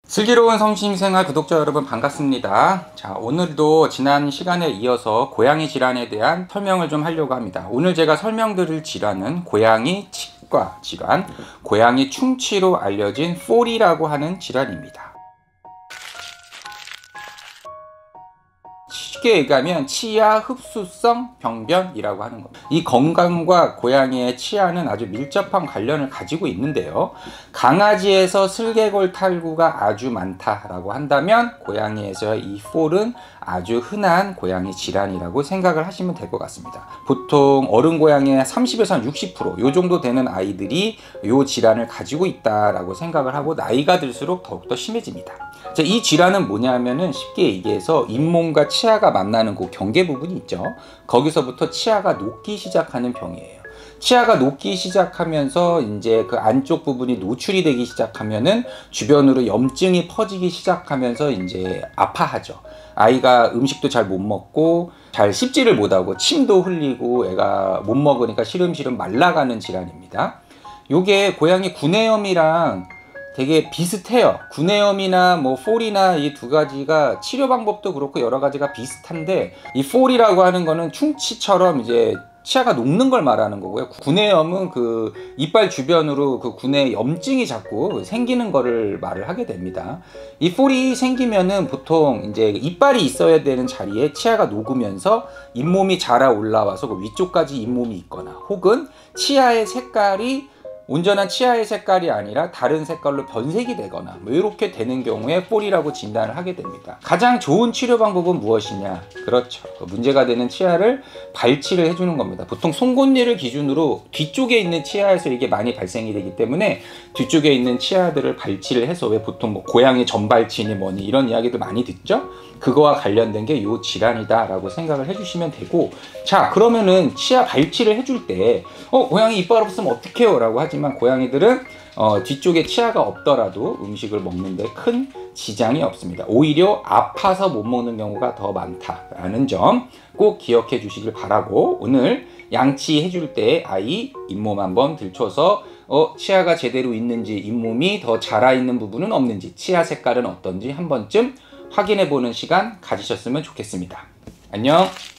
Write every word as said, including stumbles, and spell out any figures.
슬기로운 성심생활 구독자 여러분 반갑습니다. 자, 오늘도 지난 시간에 이어서 고양이 질환에 대한 설명을 좀 하려고 합니다. 오늘 제가 설명드릴 질환은 고양이 치과 질환, 고양이 충치로 알려진 폴이라고 하는 질환입니다. 쉽게 얘기하면 치아 흡수성 병변이라고 하는 겁니다. 이 건강과 고양이의 치아는 아주 밀접한 관련을 가지고 있는데요. 강아지에서 슬개골 탈구가 아주 많다라고 한다면 고양이에서의 이 폴은 아주 흔한 고양이 질환이라고 생각을 하시면 될 것 같습니다. 보통 어른 고양이의 삼십에서 육십 퍼센트 요 정도 되는 아이들이 이 질환을 가지고 있다라고 생각을 하고 나이가 들수록 더욱더 심해집니다. 자, 이 질환은 뭐냐면은 쉽게 얘기해서 잇몸과 치아가 만나는 그 경계 부분이 있죠. 거기서부터 치아가 녹기 시작하는 병이에요. 치아가 녹기 시작하면서 이제 그 안쪽 부분이 노출이 되기 시작하면은 주변으로 염증이 퍼지기 시작하면서 이제 아파하죠. 아이가 음식도 잘 못 먹고 잘 씹지를 못하고 침도 흘리고 애가 못 먹으니까 시름시름 말라가는 질환입니다. 요게 고양이 구내염이랑 되게 비슷해요. 구내염이나 뭐 폴이나 이 두 가지가 치료 방법도 그렇고 여러 가지가 비슷한데, 이 폴이라고 하는 거는 충치처럼 이제 치아가 녹는 걸 말하는 거고요. 구내염은 그 이빨 주변으로 그 구내 염증이 자꾸 생기는 거를 말을 하게 됩니다. 이 폴이 생기면은 보통 이제 이빨이 있어야 되는 자리에 치아가 녹으면서 잇몸이 자라 올라와서 그 위쪽까지 잇몸이 있거나, 혹은 치아의 색깔이 온전한 치아의 색깔이 아니라 다른 색깔로 변색이 되거나 뭐 이렇게 되는 경우에 폴이라고 진단을 하게 됩니다. 가장 좋은 치료 방법은 무엇이냐? 그렇죠, 문제가 되는 치아를 발치를 해주는 겁니다. 보통 송곳니를 기준으로 뒤쪽에 있는 치아에서 이게 많이 발생이 되기 때문에 뒤쪽에 있는 치아들을 발치를 해서, 왜 보통 뭐 고양이 전발치니 뭐니 이런 이야기들 많이 듣죠? 그거와 관련된 게 요 질환이다 라고 생각을 해주시면 되고, 자, 그러면은 치아 발치를 해줄 때 어 고양이 이빨 없으면 어떡해요? 라고 하지만 고양이들은 어, 뒤쪽에 치아가 없더라도 음식을 먹는데 큰 지장이 없습니다. 오히려 아파서 못 먹는 경우가 더 많다라는 점 꼭 기억해 주시길 바라고, 오늘 양치 해줄 때 아이 잇몸 한번 들춰서 어, 치아가 제대로 있는지, 잇몸이 더 자라 있는 부분은 없는지, 치아 색깔은 어떤지 한 번쯤 확인해 보는 시간 가지셨으면 좋겠습니다. 안녕.